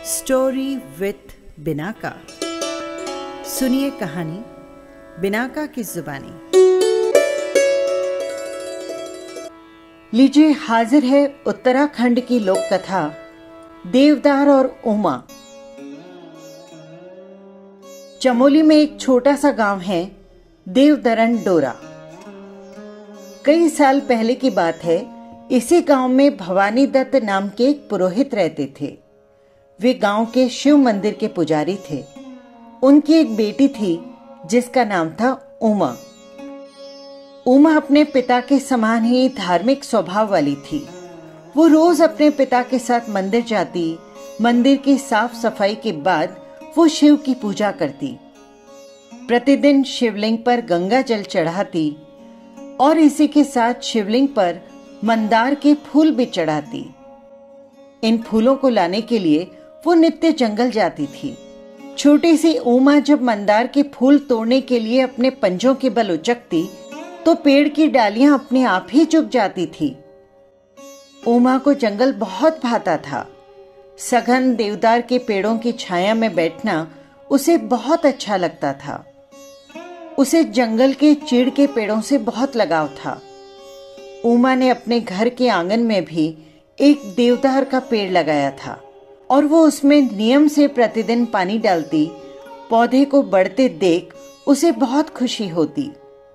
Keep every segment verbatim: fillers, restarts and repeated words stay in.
Story with Binaca. सुनिए कहानी Binaca की जुबानी। लीजिए, हाजिर है उत्तराखंड की लोक कथा देवदार और उमा। चमोली में एक छोटा सा गांव है, देवदरन डोरा। कई साल पहले की बात है। इसी गांव में भवानी दत्त नाम के एक पुरोहित रहते थे। वे गांव के शिव मंदिर के पुजारी थे। उनकी एक बेटी थी जिसका नाम था उमा। उमा अपने पिता के समान ही धार्मिक स्वभाव वाली थी। वो रोज अपने पिता के साथ मंदिर जाती। मंदिर की साफ सफाई के बाद वो शिव की पूजा करती। प्रतिदिन शिवलिंग पर गंगा जल चढ़ाती और इसी के साथ शिवलिंग पर मंदार के फूल भी चढ़ाती। इन फूलों को लाने के लिए वो नित्य जंगल जाती थी। छोटी सी उमा जब मंदार के फूल तोड़ने के लिए अपने पंजों के बल उचकती तो पेड़ की डालियां अपने आप ही झुक जाती थी। उमा को जंगल बहुत भाता था। सघन देवदार के पेड़ों की छाया में बैठना उसे बहुत अच्छा लगता था। उसे जंगल के चीड़ के पेड़ों से बहुत लगाव था। उमा ने अपने घर के आंगन में भी एक देवदार का पेड़ लगाया था और वो उसमें नियम से प्रतिदिन पानी डालती। पौधे को बढ़ते देख उसे बहुत खुशी होती।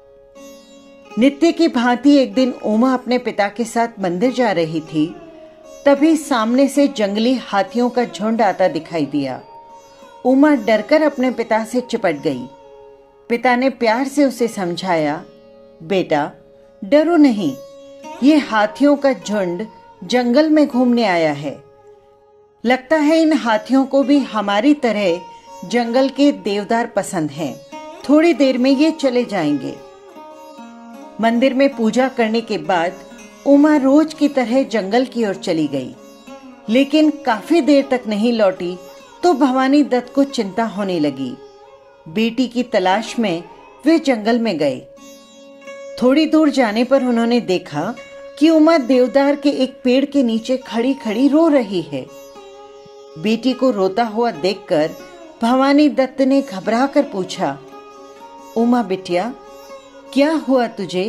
नित्य की भांति एक दिन उमा अपने पिता के साथ मंदिर जा रही थी। तभी सामने से जंगली हाथियों का झुंड आता दिखाई दिया। उमा डरकर अपने पिता से चिपट गई। पिता ने प्यार से उसे समझाया, बेटा डरो नहीं, ये हाथियों का झुंड जंगल में घूमने आया है। लगता है इन हाथियों को भी हमारी तरह जंगल के देवदार पसंद हैं। थोड़ी देर में ये चले जाएंगे। मंदिर में पूजा करने के बाद उमा रोज की तरह जंगल की ओर चली गई, लेकिन काफी देर तक नहीं लौटी तो भवानी दत्त को चिंता होने लगी। बेटी की तलाश में वे जंगल में गए। थोड़ी दूर जाने पर उन्होंने देखा कि उमा देवदार के एक पेड़ के नीचे खड़ी खड़ी रो रही है। बेटी को रोता हुआ देखकर भवानी दत्त ने घबरा कर पूछा, उमा बिटिया क्या हुआ तुझे?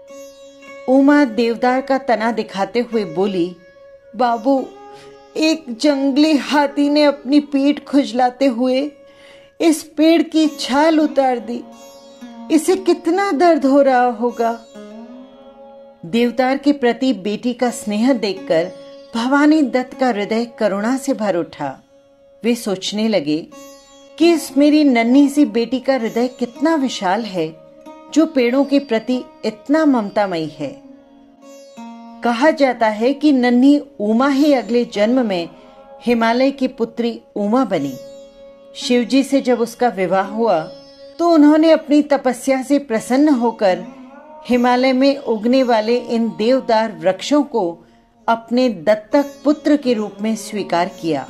उमा देवदार का तना दिखाते हुए बोली, बाबू एक जंगली हाथी ने अपनी पीठ खुजलाते हुए इस पेड़ की छाल उतार दी। इसे कितना दर्द हो रहा होगा। देवदार के प्रति बेटी का स्नेह देखकर भवानी दत्त का हृदय करुणा से भर उठा। वे सोचने लगे कि इस मेरी नन्ही सी बेटी का हृदय कितना विशाल है, जो पेड़ों के प्रति इतना ममतामयी है। कहा जाता है कि नन्ही उमा ही अगले जन्म में हिमालय की पुत्री उमा बनी। शिवजी से जब उसका विवाह हुआ तो उन्होंने अपनी तपस्या से प्रसन्न होकर हिमालय में उगने वाले इन देवदार वृक्षों को अपने दत्तक पुत्र के रूप में स्वीकार किया।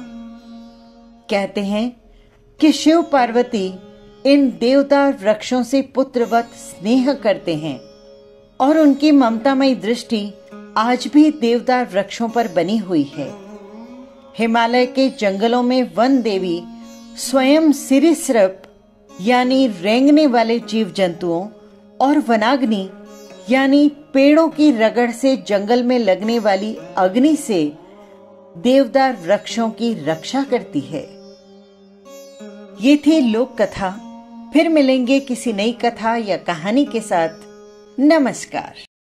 कहते हैं कि शिव पार्वती इन देवदार वृक्षों से पुत्रवत स्नेह करते हैं और उनकी ममतामयी दृष्टि आज भी देवदार वृक्षों पर बनी हुई है। हिमालय के जंगलों में वन देवी स्वयं सिरिसृप यानी रेंगने वाले जीव जंतुओं और वनाग्नि यानी पेड़ों की रगड़ से जंगल में लगने वाली अग्नि से देवदार वृक्षों की रक्षा करती है। ये थी लोक कथा। फिर मिलेंगे किसी नई कथा या कहानी के साथ। नमस्कार।